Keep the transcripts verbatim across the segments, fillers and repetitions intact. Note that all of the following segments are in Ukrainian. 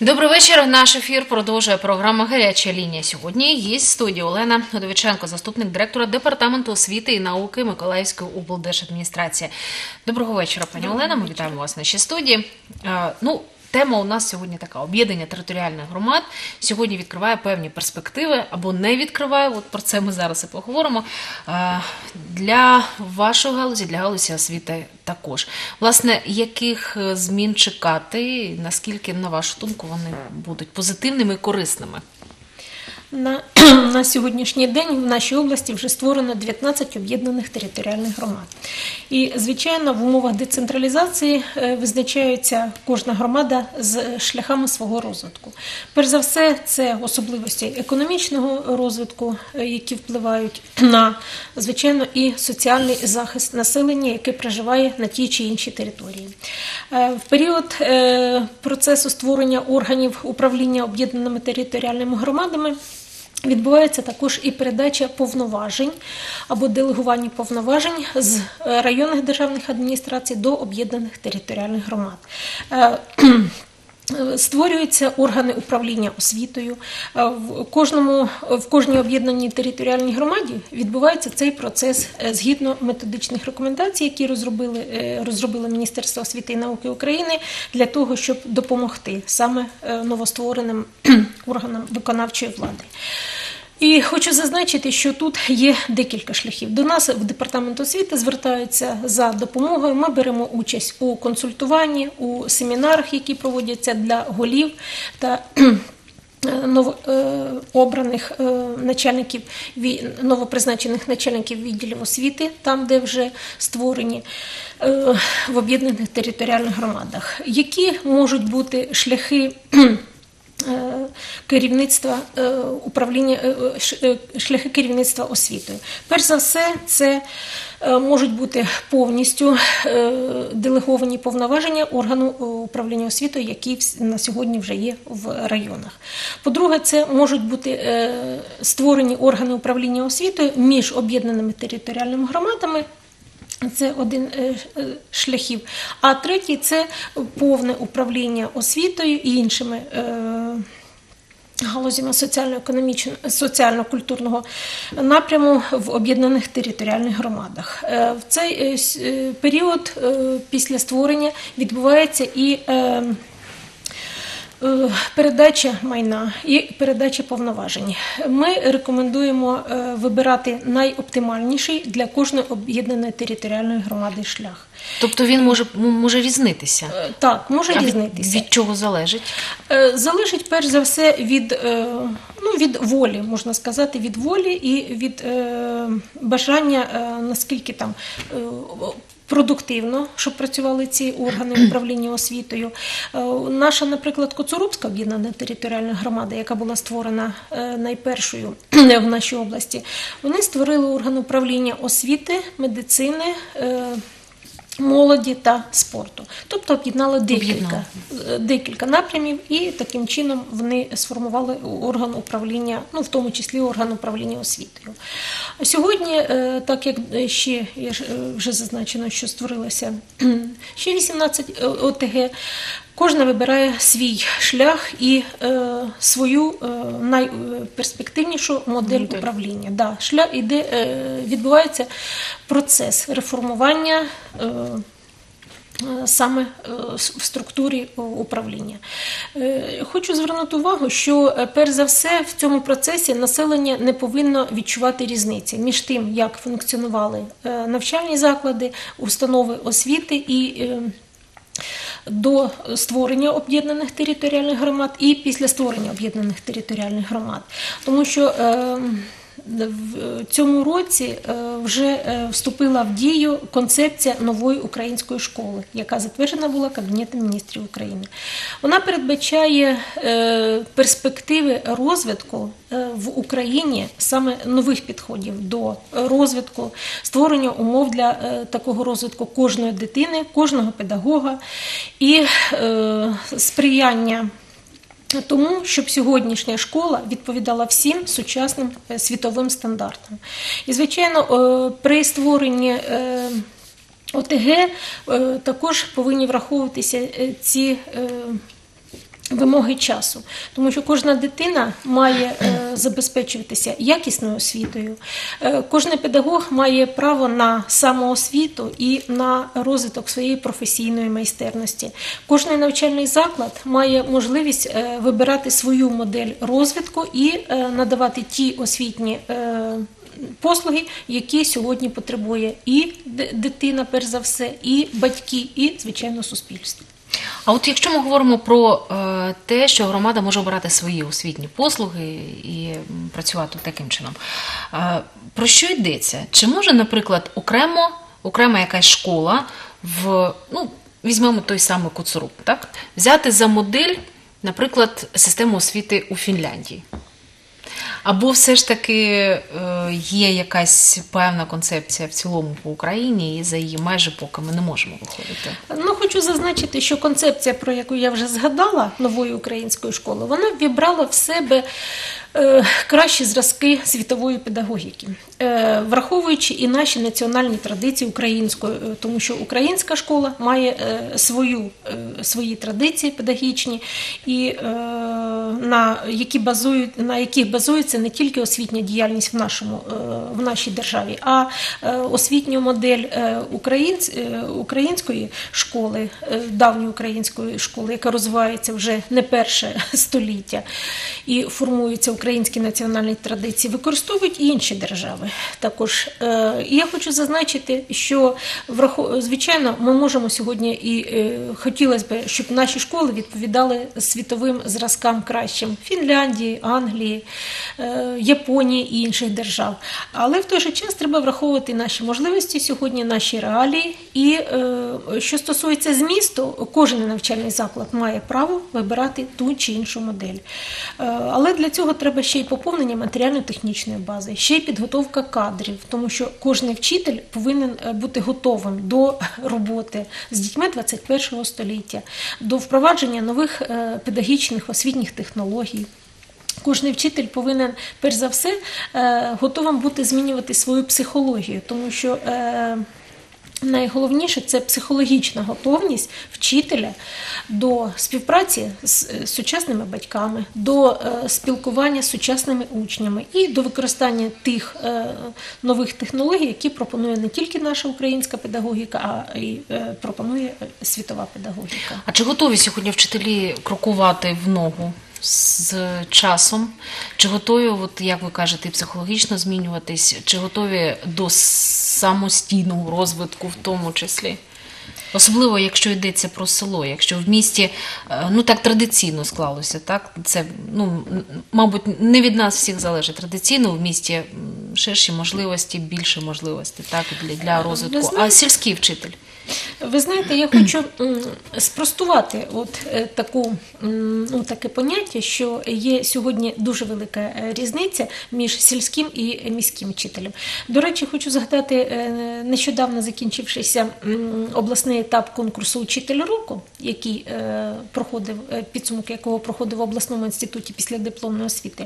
Добрий вечір. Наш ефір продовжує програма «Гаряча лінія». Сьогодні гість студії Олена Годовиченко, заступник директора Департаменту освіти і науки Миколаївської облдержадміністрації. Доброго вечора, пані Доброго Олена. Ми вечора. Вітаємо вас в нашій студії. Ну, тема у нас сьогодні така – об'єднання територіальних громад. Сьогодні відкриває певні перспективи або не відкриває, от про це ми зараз і поговоримо, для вашої галузі, для галузі освіти також. Власне, яких змін чекати, наскільки, на вашу думку, вони будуть позитивними і корисними? На, на сьогоднішній день в нашій області вже створено дев'ятнадцять об'єднаних територіальних громад. І, звичайно, в умовах децентралізації визначається кожна громада з шляхами свого розвитку. Перш за все, це особливості економічного розвитку, які впливають на, звичайно, і соціальний захист населення, яке проживає на тій чи іншій території. В період процесу створення органів управління об'єднаними територіальними громадами відбувається також і передача повноважень або делегування повноважень з районних державних адміністрацій до об'єднаних територіальних громад. Створюються органи управління освітою. В кожному, в кожній об'єднаній територіальній громаді відбувається цей процес згідно методичних рекомендацій, які розробили, розробило Міністерство освіти і науки України для того, щоб допомогти саме новоствореним органам виконавчої влади. І хочу зазначити, що тут є декілька шляхів. До нас в Департамент освіти звертаються за допомогою. Ми беремо участь у консультуванні, у семінарах, які проводяться для голів та новообраних начальників, новопризначених начальників відділів освіти, там, де вже створені в об'єднаних територіальних громадах. Які можуть бути шляхи керівництва управління, шляхи керівництва освітою? Перш за все, це можуть бути повністю делеговані повноваження органу управління освітою, які на сьогодні вже є в районах. По-друге, це можуть бути створені органи управління освітою між об'єднаними територіальними громадами. Це один з шляхів. А третій – це повне управління освітою і іншими галузями соціально-економічного, соціально-культурного напряму в об'єднаних територіальних громадах. В цей період після створення відбувається і передача майна і передача повноважень. Ми рекомендуємо вибирати найоптимальніший для кожної об'єднаної територіальної громади шлях. Тобто він може, може різнитися? Так, може а різнитися. Від, від чого залежить? Залежить, перш за все, від, ну, від волі, можна сказати, від волі і від бажання, наскільки там продуктивно, щоб працювали ці органи управління освітою. Наша, наприклад, Коцурубська об'єднана територіальна громада, яка була створена найпершою в нашій області, вони створили орган управління освіти, медицини, молоді та спорту. Тобто об'єднали декілька, декілька напрямів і таким чином вони сформували орган управління, ну в тому числі орган управління освітою. Сьогодні, так як ще вже зазначено, що створилося ще вісімнадцять о те ге, кожна вибирає свій шлях і е, свою е, найперспективнішу модель управління. Да, шлях, іде, е, відбувається процес реформування е, саме в структурі управління. Хочу звернути увагу, що перш за все в цьому процесі населення не повинно відчувати різниці між тим, як функціонували навчальні заклади, установи освіти і до створення об'єднаних територіальних громад і після створення об'єднаних територіальних громад. Тому що в цьому році вже вступила в дію концепція нової української школи, яка затверджена була Кабінетом міністрів України. Вона передбачає перспективи розвитку в Україні саме нових підходів до розвитку, створення умов для такого розвитку кожної дитини, кожного педагога і сприяння тому, щоб сьогоднішня школа відповідала всім сучасним світовим стандартам. І, звичайно, при створенні о те ге також повинні враховуватися ці вимоги часу, тому що кожна дитина має е, забезпечуватися якісною освітою. Е, кожен педагог має право на самоосвіту і на розвиток своєї професійної майстерності. Кожен навчальний заклад має можливість е, вибирати свою модель розвитку і е, надавати ті освітні е, послуги, які сьогодні потребує і дитина, перш за все, і батьки, і, звичайно, суспільство. А от якщо ми говоримо про е, те, що громада може обирати свої освітні послуги і м, працювати таким чином, е, про що йдеться? Чи може, наприклад, окремо, окрема якась школа в, ну, візьмемо той самий Коцурук, так? Взяти за модель, наприклад, систему освіти у Фінляндії? Або все ж таки е, є якась певна концепція в цілому по Україні, і за її межі поки ми не можемо виходити? Ну, хочу зазначити, що концепція, про яку я вже згадала, нової української школи, вона вібрала в себе е, кращі зразки світової педагогіки, е, враховуючи і наші національні традиції української, е, тому що українська школа має е, свою, е, свої традиції педагогічні, і, е, на, які базують, на яких базується не тільки освітня діяльність в, нашому, е, в нашій державі, а е, освітню модель е, українсь, е, української школи, е, давньої української школи, яка розвивається вже не перше століття і формуються українські національні традиції, використовують і інші держави. Також е, і я хочу зазначити, що звичайно ми можемо сьогодні і е, хотілося б, щоб наші школи відповідали світовим зразкам кращим Фінляндії, Англії, е, Японії і інших держав. Але в той же час треба враховувати наші можливості сьогодні, наші реалії. І е, що стосується змісту, кожен навчальний заклад має право вибирати ту чи іншу модель. Е, але для цього треба ще й поповнення матеріально-технічної бази, ще й підготовка кадрів, тому що кожен вчитель повинен бути готовим до роботи з дітьми двадцять першого століття, до впровадження нових е, педагогічних освітніх технологій. Кожен вчитель повинен, перш за все, е, готовим бути змінювати свою психологію, тому що е, найголовніше – це психологічна готовність вчителя до співпраці з сучасними батьками, до е, спілкування з сучасними учнями і до використання тих е, нових технологій, які пропонує не тільки наша українська педагогіка, а й е, пропонує світова педагогіка. А чи готові сьогодні вчителі крокувати в ногу з часом? Чи готові, от, як ви кажете, психологічно змінюватись? Чи готові до самостійного розвитку в тому числі? Особливо, якщо йдеться про село, якщо в місті, ну так традиційно склалося, так? Це, ну, мабуть, не від нас всіх залежить. Традиційно в місті ширші можливості, більше можливостей, так, для, для розвитку. А сільський вчитель? Ви знаєте, я хочу спростувати от таку, ну, таке поняття, що є сьогодні дуже велика різниця між сільським і міським вчителем. До речі, хочу згадати нещодавно закінчившийся обласний етап конкурсу «Учитель року», який проходив, підсумок якого проходив в обласному інституті після дипломної освіти.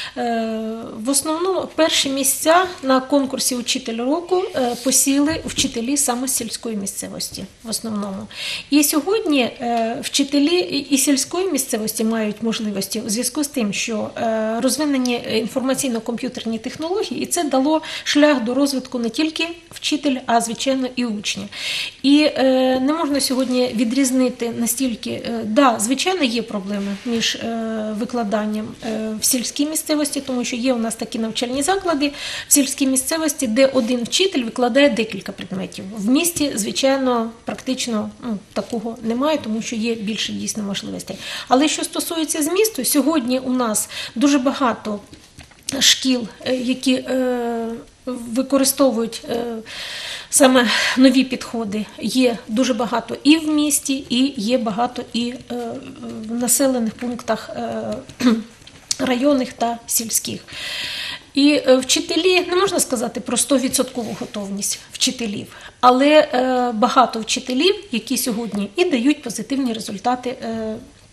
В основному перші місця на конкурсі «Учитель року» посіли вчителі саме сільської місцевості. В основному. І сьогодні е, вчителі і сільської місцевості мають можливості у зв'язку з тим, що е, розвинені інформаційно-комп'ютерні технології, і це дало шлях до розвитку не тільки вчителя, а, звичайно, і учня. І е, не можна сьогодні відрізнити настільки, е, да, звичайно, є проблеми між е, викладанням е, в сільській місцевості, тому що є у нас такі навчальні заклади в сільській місцевості, де один вчитель викладає декілька предметів. В місті, звичайно, практично, ну, такого немає, тому що є більше дійсно можливостей. Але що стосується змісту, сьогодні у нас дуже багато шкіл, які е, використовують е, саме нові підходи. Є дуже багато і в місті, і є багато і е, в населених пунктах е, районних та сільських. І вчителі, не можна сказати про сто відсотків готовність вчителів, але е, багато вчителів, які сьогодні і дають позитивні результати е,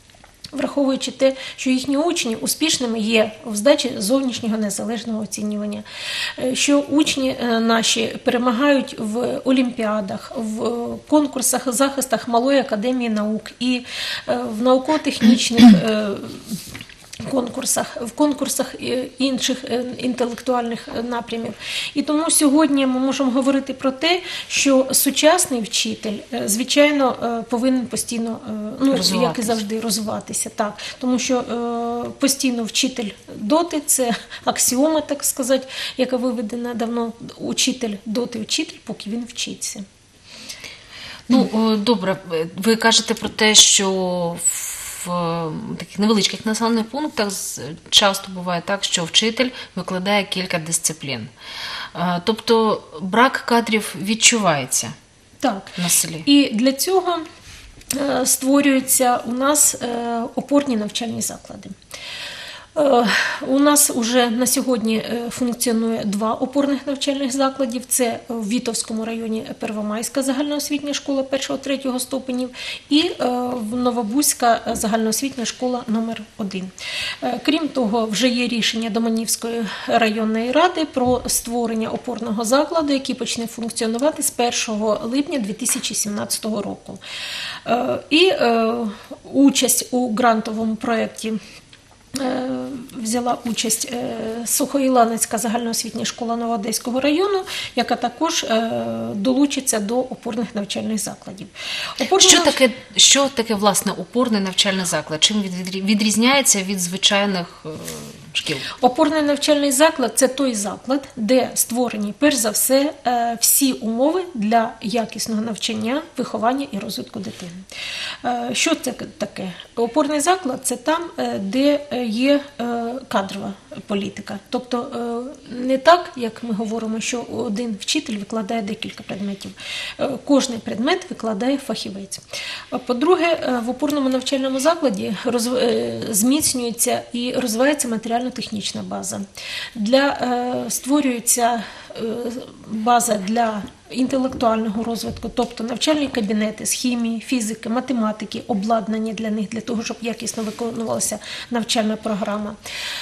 враховуючи те, що їхні учні успішними є в здачі зовнішнього незалежного оцінювання, що учні наші перемагають в олімпіадах, в конкурсах, захистах Малої академії наук і в науково-технічних конкурсах, в конкурсах інших інтелектуальних напрямів. І тому сьогодні ми можемо говорити про те, що сучасний вчитель, звичайно, повинен постійно, ну, як і завжди, розвиватися. Так. Тому що е, постійно вчитель доти – це аксіома, так сказати, яка виведена давно. Учитель доти вчитель, поки він вчиться. Ну, добре, ви кажете про те, що в таких невеличких населених пунктах часто буває так, що вчитель викладає кілька дисциплін. Тобто брак кадрів відчувається так. на селі. І для цього створюються у нас опорні навчальні заклади. У нас вже на сьогодні функціонує два опорних навчальних закладів. Це в Вітовському районі Первомайська загальноосвітня школа першого-третього ступенів і в Новобузька загальноосвітня школа номер один. Крім того, вже є рішення Доманівської районної ради про створення опорного закладу, який почне функціонувати з першого липня дві тисячі сімнадцятого року. І участь у грантовому проєкті взяла участь Сухоїланецька загальноосвітня школа Новоодеського району, яка також долучиться до опорних навчальних закладів. Опорний що, нав... таке, що таке, власне, опорний навчальний заклад? Чим відрізняється від звичайних шкіл? Опорний навчальний заклад – це той заклад, де створені, перш за все, всі умови для якісного навчання, виховання і розвитку дитини. Що це таке? Опорний заклад – це там, де є кадрова політика. Тобто не так, як ми говоримо, що один вчитель викладає декілька предметів. Кожний предмет викладає фахівець. По-друге, в опорному навчальному закладі розв... зміцнюється і розвивається матеріально-технічна база. Для... Створюється база для інтелектуального розвитку, тобто навчальні кабінети з хімії, фізики, математики, обладнання для них, для того, щоб якісно виконувалася навчальна програма.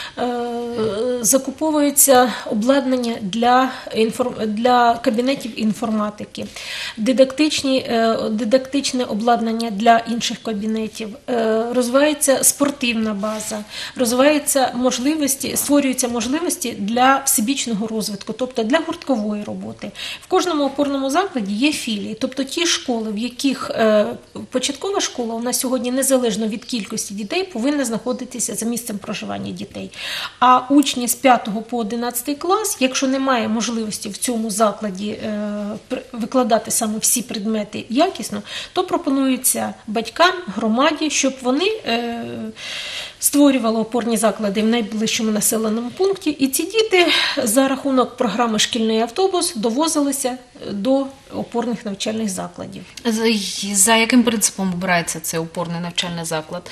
Закуповується обладнання для, інформ... для кабінетів інформатики, дидактичні, дидактичне обладнання для інших кабінетів, розвивається спортивна база, розвиваються можливості, створюються можливості для всебічного розвитку, тобто для гурткової роботи. В кожному опорному закладі є філії, тобто ті школи, в яких е, початкова школа у нас сьогодні незалежно від кількості дітей повинна знаходитися за місцем проживання дітей. А учні з п'ятого по одинадцятий клас, якщо немає можливості в цьому закладі е, викладати саме всі предмети якісно, то пропонується батькам, громаді, щоб вони е, створювали опорні заклади в найближчому населеному пункті, і ці діти за рахунок програми «Шкільний автобус» довозилися до опорних навчальних закладів. За яким принципом обирається цей опорний навчальний заклад?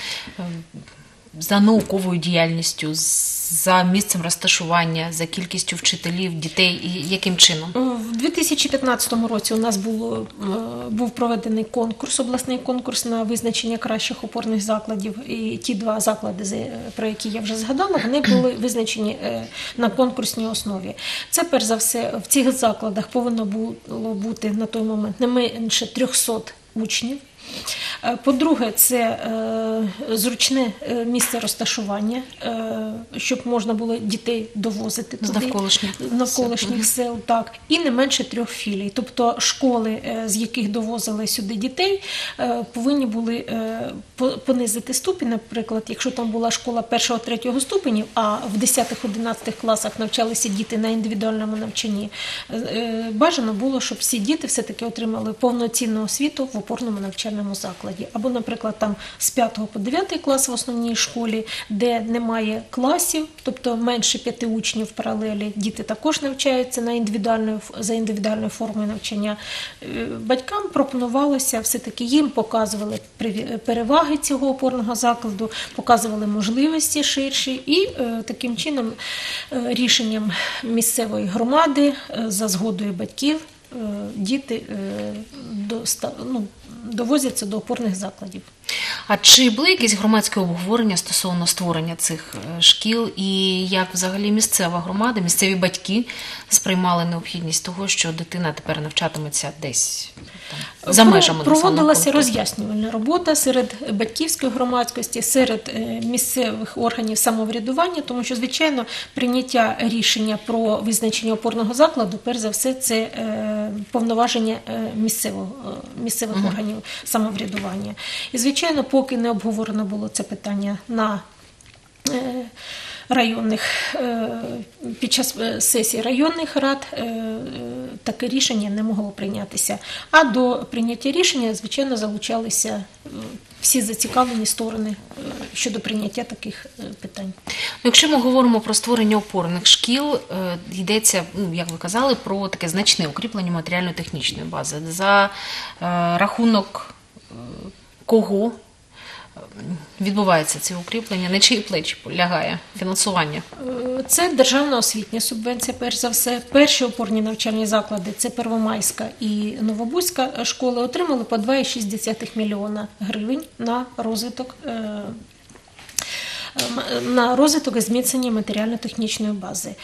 За науковою діяльністю, за місцем розташування, за кількістю вчителів, дітей і яким чином? В дві тисячі п'ятнадцятому році у нас було, був проведений конкурс, обласний конкурс на визначення кращих опорних закладів. І ті два заклади, про які я вже згадала, вони були визначені на конкурсній основі. Це, перш за все, в цих закладах повинно було бути на той момент не менше трьохсот учнів. По-друге, це е, зручне місце розташування, е, щоб можна було дітей довозити туди, з навколишніх, навколишніх сел. сел, так, і не менше трьох філій. Тобто школи, е, з яких довозили сюди дітей, е, повинні були е, понизити ступінь. Наприклад, якщо там була школа першого-третього ступенів, а в десятих-одинадцятих класах навчалися діти на індивідуальному навчанні, е, бажано було, щоб всі діти все-таки отримали повноцінну освіту в опорному навчальному закладі. Або, наприклад, там з п'ятого по дев'ятий клас в основній школі, де немає класів, тобто менше п'яти учнів в паралелі, діти також навчаються на індивідуальною, за індивідуальною формою навчання. Батькам пропонувалося, все-таки їм показували переваги цього опорного закладу, показували можливості ширші і е, таким чином е, рішенням місцевої громади е, за згодою батьків діти до, ну, довозяться до опорних закладів. А чи були якісь громадські обговорення стосовно створення цих е, шкіл, і як взагалі місцева громада, місцеві батьки сприймали необхідність того, що дитина тепер навчатиметься десь там, за межами населеного Проводилася пункту? роз'яснювальна робота серед батьківської громадськості, серед е, місцевих органів самоврядування, тому що, звичайно, прийняття рішення про визначення опорного закладу, перш за все, це е, повноваження е, місцевого, е, місцевих Мгм. органів самоврядування. І, звичайно, поки не обговорено було це питання на е, районних, е, під час е, сесії районних рад, е, е, таке рішення не могло прийнятися. А до прийняття рішення, звичайно, залучалися е, всі зацікавлені сторони е, щодо прийняття таких е, питань. Ну, якщо ми говоримо про створення опорних шкіл, е, йдеться, ну, як ви казали, про таке значне укріплення матеріально-технічної бази. За е, рахунок е, кого е, відбувається це укріплення, на чиї плечі полягає фінансування? Е, Це державна освітня субвенція, перш за все. Перші опорні навчальні заклади, це Первомайська і Новобузька школи, отримали по два цілих шість десятих мільйона гривень на розвиток е, м- на розвиток і зміцнення матеріально-технічної бази. Е,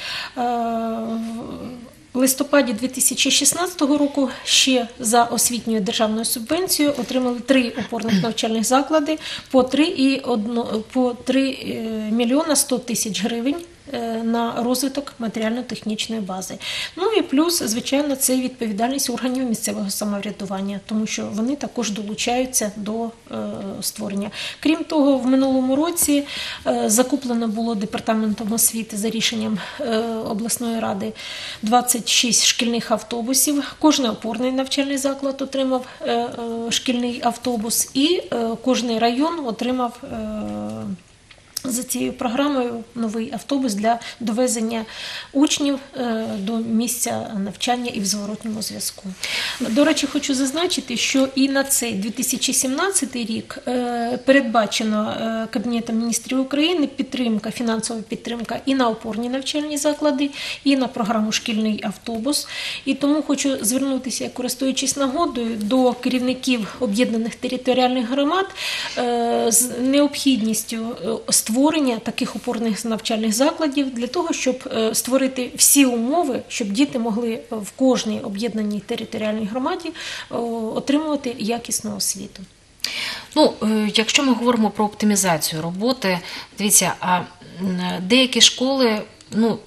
В листопаді дві тисячі шістнадцятого року ще за освітньою державною субвенцією отримали три опорних навчальних заклади по три і одно- по три е, мільйона сто тисяч гривень е, на розвиток матеріально-технічної бази. Ну і плюс, звичайно, це відповідальність органів місцевого самоврядування, тому що вони також долучаються до е, створення. Крім того, в минулому році е, закуплено було департаментом освіти за рішенням е, обласної ради двадцять шість шкільних автобусів. Кожний опорний навчальний заклад отримав е, е, шкільний автобус, і е, кожний район отримав е, за цією програмою новий автобус для довезення учнів е, до місця навчання і в зворотньому зв'язку. До речі, хочу зазначити, що і на цей дві тисячі сімнадцятий рік е, передбачено е, Кабінетом міністрів України підтримка, фінансова підтримка і на опорні навчальні заклади, і на програму «Шкільний автобус». І тому хочу звернутися, користуючись нагодою, до керівників об'єднаних територіальних громад е, з необхідністю е, створення таких опорних навчальних закладів для того, щоб е, створити всі умови, щоб діти могли в кожній об'єднаній територіальній громаді е, отримувати якісну освіту. Ну, е, якщо ми говоримо про оптимізацію роботи, дивіться, а м, деякі школи, ну,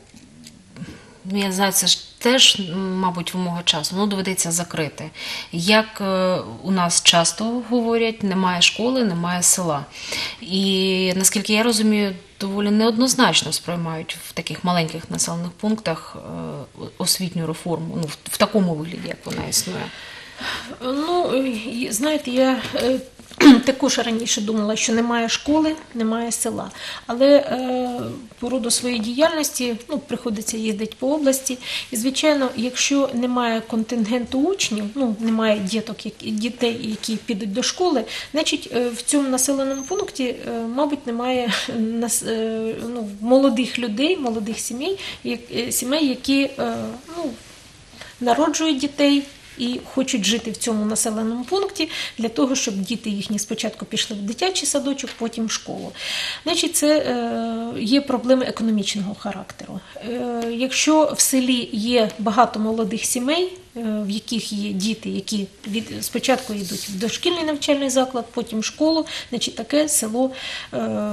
я не знаю, це ж теж, мабуть, вимога часу, ну, доведеться закрити. Як е, у нас часто говорять, немає школи, немає села. І, наскільки я розумію, доволі неоднозначно сприймають в таких маленьких населених пунктах е, освітню реформу, ну, в, в такому вигляді, як вона існує. Ну, і, знаєте, я е, також раніше думала, що немає школи, немає села. Але е, по роду своєї діяльності, ну, приходиться їздити по області. І, звичайно, якщо немає контингенту учнів, ну, немає діток, які, дітей, які підуть до школи, значить, е, в цьому населеному пункті, е, мабуть, немає нас, е, ну, молодих людей, молодих сімей, як, е, сімей, які е, ну, народжують дітей і хочуть жити в цьому населеному пункті для того, щоб діти їхні спочатку пішли в дитячий садочок, потім в школу. Значить, це е, є проблеми економічного характеру. Е, якщо в селі є багато молодих сімей, е, в яких є діти, які від, спочатку йдуть в дошкільний навчальний заклад, потім в школу, значить, таке село е,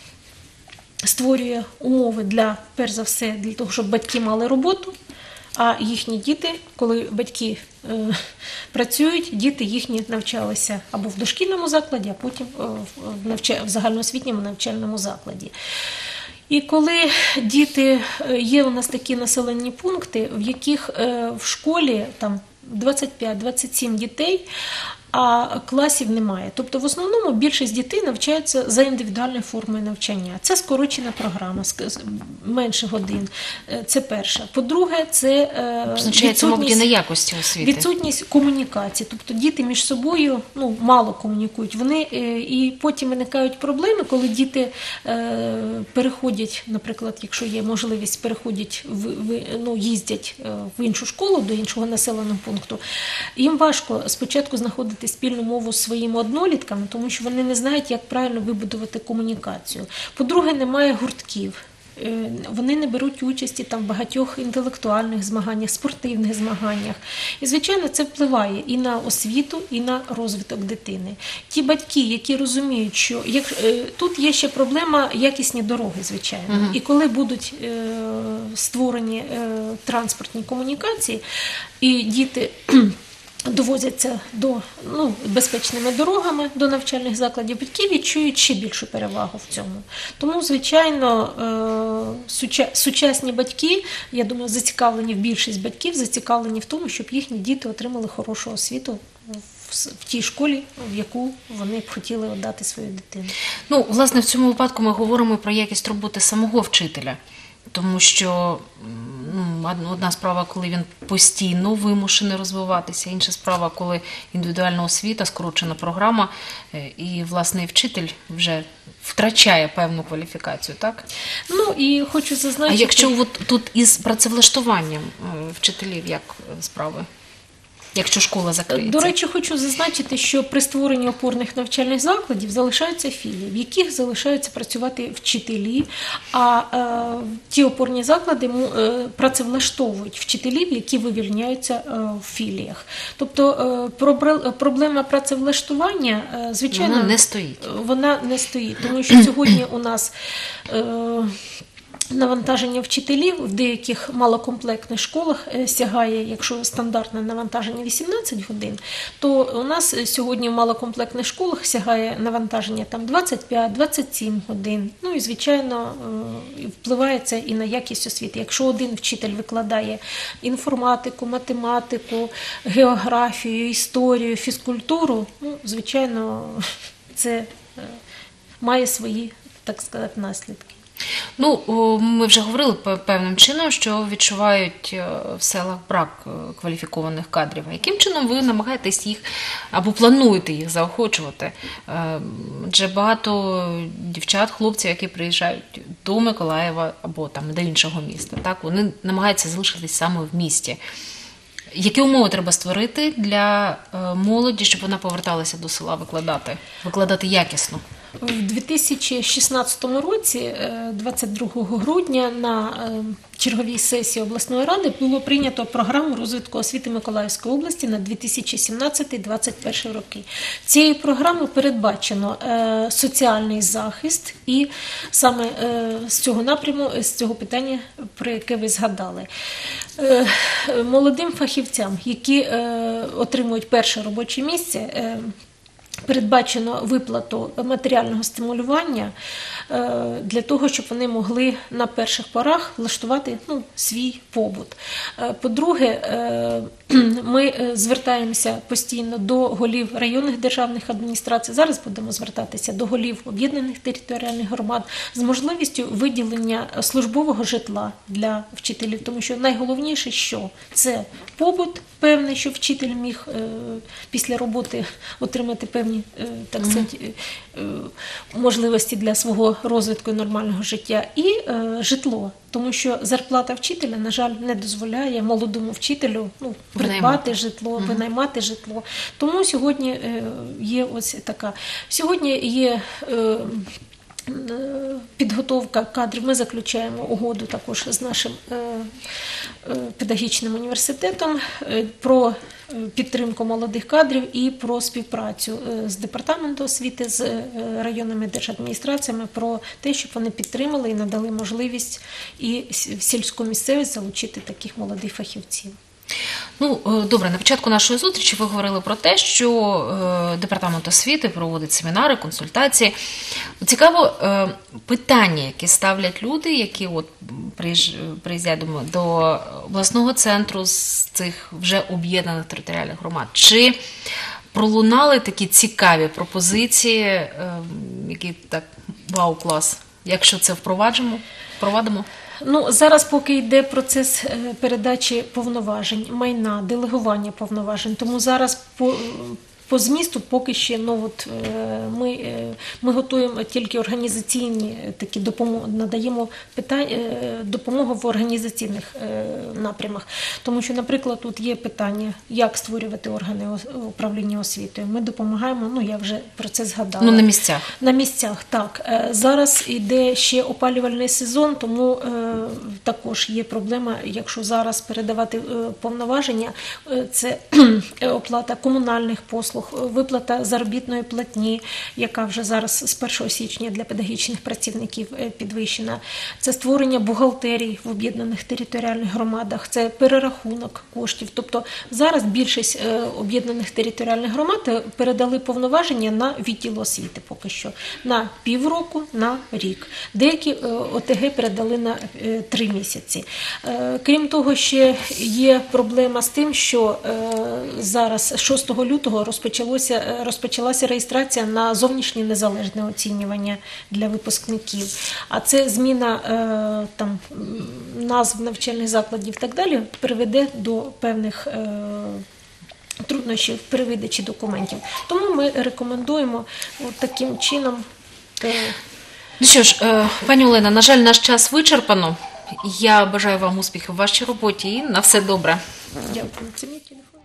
створює умови для, перш за все, для того, щоб батьки мали роботу, а їхні діти, коли батьки е, працюють, діти їхні навчалися або в дошкільному закладі, а потім е, в, навча... в загальноосвітньому навчальному закладі. І коли діти, є у нас такі населені пункти, в яких е, в школі там двадцять п'ять - двадцять сім дітей, а класів немає. Тобто в основному більшість дітей навчаються за індивідуальною формою навчання. Це скорочена програма, менше годин. Це перше. По-друге, це Позначається, мабуть, і на якості освіти. Відсутність комунікації. Тобто діти між собою, ну, мало комунікують. Вони, і потім виникають проблеми, коли діти переходять, наприклад, якщо є можливість, переходять, в, в, ну, їздять в іншу школу, до іншого населеного пункту. Їм важко спочатку знаходити знаходити спільну мову з своїми однолітками, тому що вони не знають, як правильно вибудувати комунікацію. По-друге, немає гуртків. Вони не беруть участі там в багатьох інтелектуальних змаганнях, спортивних змаганнях. І, звичайно, це впливає і на освіту, і на розвиток дитини. Ті батьки, які розуміють, що як, тут є ще проблема якісні дороги, звичайно. Угу. І коли будуть е, створені е, транспортні комунікації, і діти довозяться до, ну, безпечними дорогами до навчальних закладів, батьки відчують ще більшу перевагу в цьому. Тому, звичайно, сучасні батьки, я думаю, зацікавлені, в більшість батьків зацікавлені в тому, щоб їхні діти отримали хорошу освіту в тій школі, в яку вони б хотіли віддати свою дитину. Ну, власне, в цьому випадку ми говоримо про якість роботи самого вчителя. Тому що ну, одна справа, коли він постійно вимушений розвиватися, інша справа, коли індивідуальна освіта, скорочена програма, і, власне, вчитель вже втрачає певну кваліфікацію, так? Ну, і хочу зазначити... А якщо от тут із працевлаштуванням вчителів, як справи? Якщо школа закриється. До речі, хочу зазначити, що при створенні опорних навчальних закладів залишаються філії, в яких залишаються працювати вчителі, а е, ті опорні заклади е, працевлаштовують вчителів, які вивільняються е, в філіях. Тобто е, проблема працевлаштування, е, звичайно, вона не стоїть. Вона не стоїть, тому що сьогодні у нас е, навантаження вчителів в деяких малокомплектних школах сягає, якщо стандартне навантаження вісімнадцять годин, то у нас сьогодні в малокомплектних школах сягає навантаження там двадцять п'ять - двадцять сім годин. Ну і, звичайно, впливає це і на якість освіти. Якщо один вчитель викладає інформатику, математику, географію, історію, фізкультуру, ну, звичайно, це має свої, так сказати, наслідки. Ну, ми вже говорили певним чином, що відчувають в селах брак кваліфікованих кадрів. А яким чином ви намагаєтесь їх або плануєте їх заохочувати? Адже багато дівчат, хлопців, які приїжджають до Миколаєва або там до іншого міста, так, вони намагаються залишитись саме в місті. Які умови треба створити для молоді, щоб вона поверталася до села викладати, викладати якісно? У дві тисячі шістнадцятому році, двадцять другого грудня, на черговій сесії обласної ради було прийнято програму розвитку освіти Миколаївської області на дві тисячі сімнадцятий - двадцять перший роки. Цією програмою передбачено соціальний захист і саме з цього напряму, з цього питання, про яке ви згадали. Молодим фахівцям, які отримують перше робоче місце, передбачено виплату матеріального стимулювання для того, щоб вони могли на перших порах влаштувати, ну, свій побут. По-друге, ми звертаємося постійно до голів районних державних адміністрацій, зараз будемо звертатися до голів об'єднаних територіальних громад з можливістю виділення службового житла для вчителів, тому що найголовніше, що це побут певний, щоб вчитель міг після роботи отримати певні, так сказати, можливості для свого розвитку і нормального життя, і е, житло. Тому що зарплата вчителя, на жаль, не дозволяє молодому вчителю, ну, придбати житло, угу. винаймати житло. Тому сьогодні е, є ось така. Сьогодні є е, підготовка кадрів. Ми заключаємо угоду також з нашим е, е, педагогічним університетом е, про підтримку молодих кадрів і про співпрацю з департаментом освіти, з районними держадміністраціями, про те, щоб вони підтримали і надали можливість і в сільську місцевість залучити таких молодих фахівців. Ну, добре, на початку нашої зустрічі ви говорили про те, що департамент освіти проводить семінари, консультації. Цікаво, питання, які ставлять люди, які от приїздять до обласного центру з цих вже об'єднаних територіальних громад. Чи пролунали такі цікаві пропозиції, які так, вау-клас, якщо це впроваджимо, впровадимо? Ну, зараз поки йде процес передачі повноважень, майна, делегування повноважень, тому зараз по, по змісту поки ще ну, от, е, ми, е, ми готуємо тільки організаційні такі допомоги, надаємо питань, е, допомогу в організаційних е, напрямах. Тому що, наприклад, тут є питання, як створювати органи ос- управління освітою. Ми допомагаємо, ну я вже про це згадала. Ну, на місцях. На місцях, так. Е, Зараз йде ще опалювальний сезон, тому е, також є проблема, якщо зараз передавати е, повноваження, е, це оплата комунальних послуг, виплата заробітної платні, яка вже зараз з першого січня для педагогічних працівників е, підвищена. Це створення бухгалтерій в об'єднаних територіальних громадах, це перерахунок коштів. Тобто зараз більшість е, об'єднаних територіальних громад е, передали повноваження на відділ освіти поки що, на півроку, на рік. Деякі е, ОТГ передали на е, три місяці. Е, Крім того, ще є проблема з тим, що е, зараз шостого лютого розпочалося, е, розпочалася реєстрація на зовнішнє незалежне оцінювання для випускників. А це зміна е, там, м, назв навчальних закладів і так далі приведе до певних е, труднощів при видачі документів. Тому ми рекомендуємо от таким чином. е, Ну що ж, е, пані Олена, на жаль, наш час вичерпано. Я бажаю вам успіхів у вашій роботі і на все добре. Дякую. Це мій телефон.